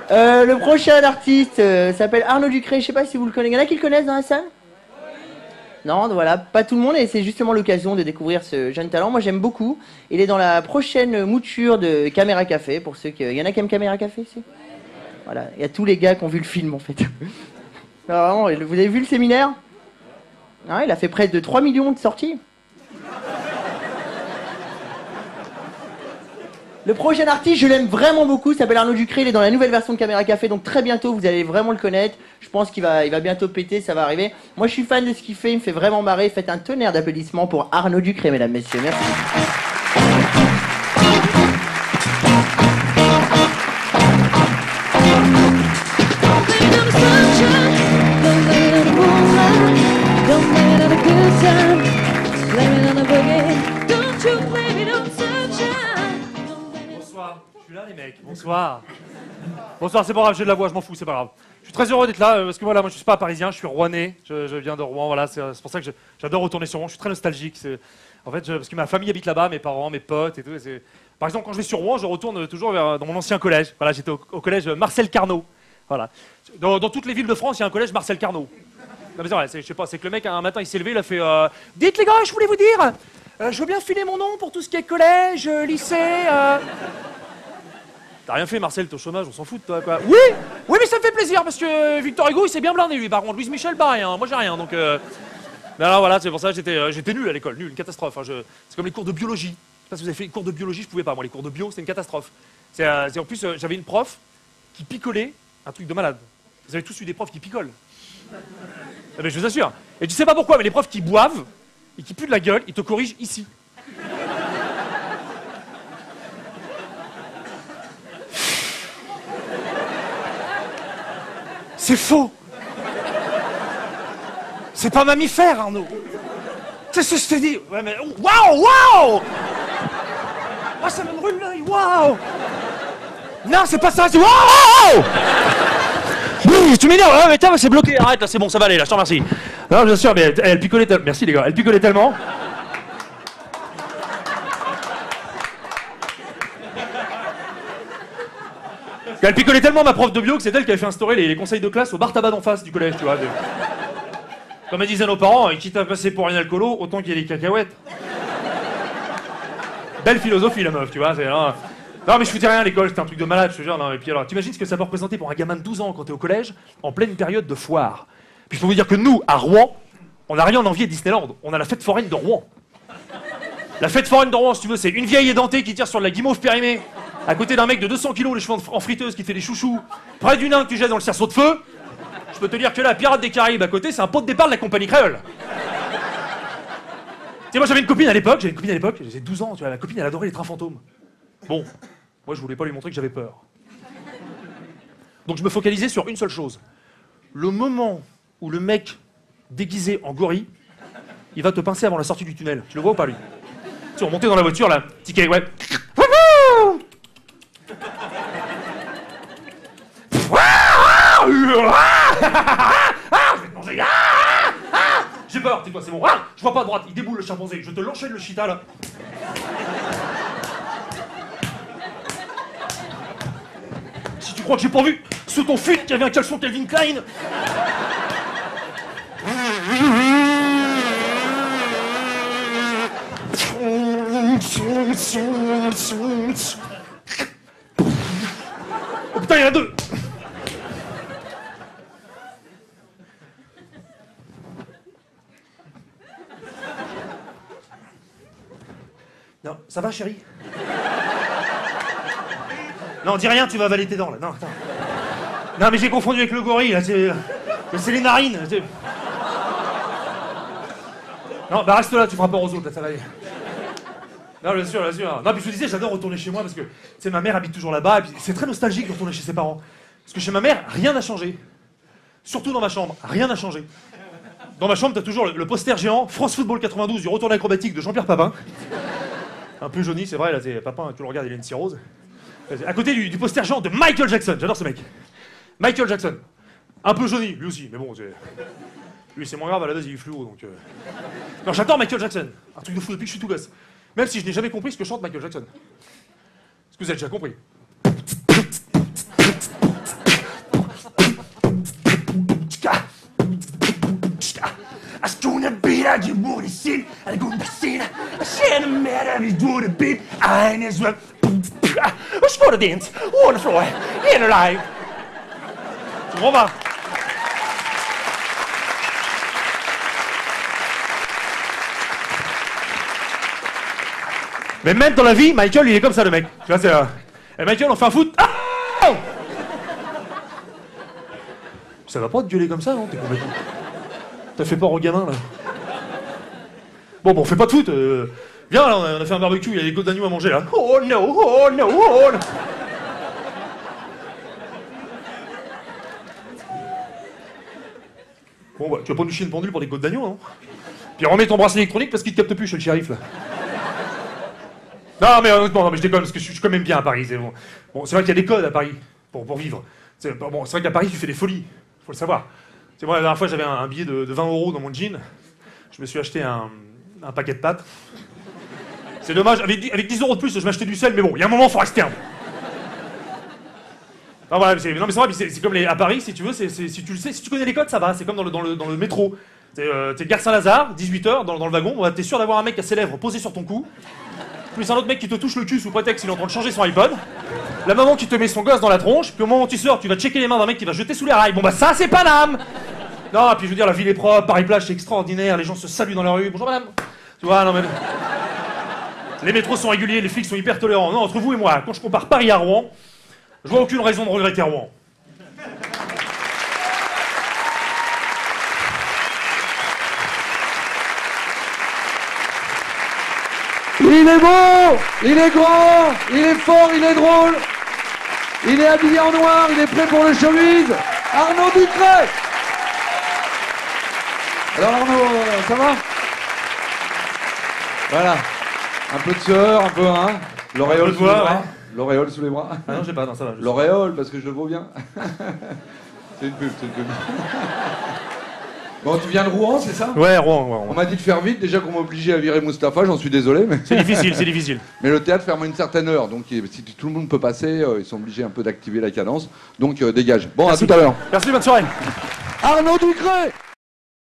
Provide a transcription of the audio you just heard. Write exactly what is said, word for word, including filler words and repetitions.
Euh, le prochain artiste euh, s'appelle Arnaud Ducré. Je sais pas si vous le connaissez. Il y en a qui le connaissent dans la salle? Non, voilà, pas tout le monde, et c'est justement l'occasion de découvrir ce jeune talent. Moi, j'aime beaucoup. Il est dans la prochaine mouture de Caméra Café, pour ceux qui... Il y en a qui aiment Caméra Café, ici? Voilà, il y a tous les gars qui ont vu le film, en fait. Alors, vraiment, vous avez vu le séminaire? Ah, il a fait près de trois millions de sorties. Le prochain artiste, je l'aime vraiment beaucoup, il s'appelle Arnaud Ducré, il est dans la nouvelle version de Caméra Café, donc très bientôt vous allez vraiment le connaître. Je pense qu'il va, il va bientôt péter, ça va arriver. Moi je suis fan de ce qu'il fait, il me fait vraiment marrer. Faites un tonnerre d'applaudissements pour Arnaud Ducré, mesdames, messieurs. Merci. Je suis là les mecs, bonsoir. Bonsoir, c'est pas grave, j'ai de la voix, je m'en fous, c'est pas grave. Je suis très heureux d'être là, euh, parce que voilà, moi je suis pas parisien, je suis rouennais, je, je viens de Rouen, voilà, c'est pour ça que j'adore retourner sur Rouen, je suis très nostalgique. En fait, je, parce que ma famille habite là-bas, mes parents, mes potes et tout. Et par exemple, quand je vais sur Rouen, je retourne toujours vers, dans mon ancien collège. Voilà, j'étais au, au collège Marcel Carnot. Voilà. Dans, dans toutes les villes de France, il y a un collège Marcel Carnot. Non mais c'est vrai, je sais pas, c'est que le mec un matin il s'est levé, il a fait euh, dites les gars, je voulais vous dire, euh, je veux bien filer mon nom pour tout ce qui est collège, euh, lycée. Euh... T'as rien fait, Marcel, t'es au chômage, on s'en fout de toi, quoi. Oui, oui, mais ça me fait plaisir, parce que Victor Hugo, il s'est bien blindé, lui. Par contre, Louise Michel, pareil, hein. Moi, j'ai rien, donc... Euh... Mais alors, voilà, c'est pour ça que j'étais euh, j'étais nul à l'école, nul, une catastrophe. Hein. Je... C'est comme les cours de biologie. Je sais pas si vous avez fait les cours de biologie, je pouvais pas. Moi, les cours de bio, c'était une catastrophe. C'est, euh, en plus, euh, j'avais une prof qui picolait, un truc de malade. Vous avez tous eu des profs qui picolent. Ah, mais je vous assure. Et tu sais pas pourquoi, mais les profs qui boivent, et qui puent de la gueule, ils te corrigent ici. C'est faux. C'est pas mammifère, Arnaud. C'est ce que je t'ai dit. Ouais, mais... Waouh, waouh. Ah, ça me brûle l'œil, waouh. Non, c'est pas ça, c'est... Waouh. Tu m'énerves, ouais, mais tiens, c'est bloqué, arrête, là, c'est bon, ça va aller, là, je te remercie. Non, bien sûr, mais elle, elle picolait tellement... Merci, les gars, elle picolait tellement... Elle picolait tellement ma prof de bio que c'est elle qui avait fait instaurer les, les conseils de classe au bar tabac d'en face du collège, tu vois. De... Comme elle disait nos parents, quitte à passer pour un alcoolo, autant qu'il y ait des cacahuètes. Belle philosophie, la meuf, tu vois. Non, non, mais je foutais rien à l'école, c'était un truc de malade, je te jure. Non, et puis alors, t'imagines ce que ça peut représenter pour un gamin de douze ans quand t'es au collège, en pleine période de foire. Puis je peux vous dire que nous, à Rouen, on n'a rien en envie à Disneyland. On a la fête foraine de Rouen. La fête foraine de Rouen, si tu veux, c'est une vieille édentée qui tire sur de la guimauve périmée, à côté d'un mec de deux cents kilos, les cheveux en friteuse, qui fait des chouchous, près d'une nain que tu jettes dans le cerceau de feu. Je peux te dire que là, Pirate des Caraïbes à côté, c'est un pot de départ de la compagnie créole. Tu sais, moi j'avais une copine à l'époque, j'avais une copine à l'époque, j'avais douze ans, tu vois, ma copine elle adorait les trains fantômes. Bon, moi je voulais pas lui montrer que j'avais peur. Donc je me focalisais sur une seule chose. Le moment où le mec déguisé en gorille, il va te pincer avant la sortie du tunnel. Tu le vois ou pas lui? Tu sais, on montait dans la voiture là, ticket, ouais. J'ai peur, tais-toi, c'est bon. Ah, je vois pas à droite, il déboule le chimpanzé. Je te l'enchaîne le cheetah là. Si tu crois que j'ai pas vu sous ton fut qu'il y avait un caleçon Calvin Klein. Oh putain, il y en a deux. Non, ça va chérie? Non, dis rien, tu vas avaler tes dents là. Non, attends. Non, mais j'ai confondu avec le gorille là, c'est. C'est les narines. Non, bah reste là, tu feras peur aux autres, là, ça va aller. Non, bien sûr, bien sûr. Non, puis je te disais, j'adore retourner chez moi parce que, tu sais, ma mère habite toujours là-bas, et puis c'est très nostalgique de retourner chez ses parents. Parce que chez ma mère, rien n'a changé. Surtout dans ma chambre, rien n'a changé. Dans ma chambre, t'as toujours le, le poster géant France Football quatre-vingt-douze du retour acrobatique de Jean-Pierre Papin. Un peu jauni, c'est vrai, là, c'est Papin, tu le regardes, il a une cirrhose. À côté du, du poster géant de Michael Jackson, j'adore ce mec. Michael Jackson. Un peu jauni, lui aussi, mais bon, c'est... Lui, c'est moins grave, à la base, il est fluo, donc... Euh... Non, j'adore Michael Jackson. Un truc de fou depuis que je suis tout gosse. Même si je n'ai jamais compris ce que chante Michael Jackson. Est-ce que vous avez déjà compris? Mira de Murici, alguma cena, a cena mera me dura bem, ai, neswa, os fora dentes, on the floor, in alive. Tu comprends pas? Mais même dans la vie, Michael, il est comme ça, le mec. Tu vois, c'est... Euh... Et Michael, on fait un foot. Ah oh ça va pas te gueuler comme ça, non? T'es complètement... T'as fait peur aux gamins, là. Bon, bon, on fait pas de foot. Euh... Viens, là, on a fait un barbecue, il y a des côtes d'agneau à manger, là. Oh no, oh no, oh no. Bon, bah, tu vas pas nous chier une pendule pour des côtes d'agneau, non? Puis remets ton bracelet électronique parce qu'il te capte plus chez le shérif, là. Non, mais honnêtement, non, mais je déconne, parce que je suis quand même bien à Paris. C'est bon. Bon, c'est vrai qu'il y a des codes à Paris pour, pour vivre. C'est bon, c'est vrai qu'à Paris, tu fais des folies. Faut le savoir. C'est moi, la dernière fois, j'avais un, un billet de, de vingt euros dans mon jean. Je me suis acheté un, un paquet de pâtes. C'est dommage, avec, avec dix euros de plus, je m'achetais du sel, mais bon, il y a un moment, faut rester humble. Non, voilà, c'est, non, mais c'est vrai, c'est, c'est comme les, à Paris, si tu veux, c'est, c'est, si tu le sais, si tu connais les codes, ça va. C'est comme dans le, dans le, dans le métro. T'es, euh, t'es gare Saint-Lazare, dix-huit heures, dans, dans le wagon, ouais, t'es sûr d'avoir un mec à ses lèvres posé sur ton cou. Plus un autre mec qui te touche le cul sous prétexte qu'il est en train de changer son iPod. La maman qui te met son gosse dans la tronche. Puis au moment où tu sors, tu vas checker les mains d'un mec qui va jeter sous les rails. Bon bah ça c'est Paname. Non, puis je veux dire, la ville est propre, Paris-Plage c'est extraordinaire, les gens se saluent dans la rue. Bonjour madame. Tu vois, non mais... Les métros sont réguliers, les flics sont hyper tolérants. Non, entre vous et moi, quand je compare Paris à Rouen, je vois aucune raison de regretter Rouen. Il est beau, il est grand, il est fort, il est drôle. Il est habillé en noir, il est prêt pour le showbiz. Arnaud Ducret. Alors Arnaud, euh, ça va? Voilà. Un peu de sueur, un peu, hein. L'auréole sous les bras. Ouais. L'auréole sous les bras. Ah non, j'ai pas, non, ça va. L'auréole, parce que je le vaux bien. C'est une pub, c'est une pub. Bon, tu viens de Rouen, c'est ça? Ouais, Rouen, ouais, Rouen. On m'a dit de faire vite, déjà qu'on m'a obligé à virer Mustapha, j'en suis désolé. Mais... C'est difficile, c'est difficile. Mais le théâtre ferme à une certaine heure, donc si tout le monde peut passer, euh, ils sont obligés un peu d'activer la cadence. Donc euh, dégage. Bon, Merci. À tout à l'heure. Merci, bonne soirée. Arnaud Ducret.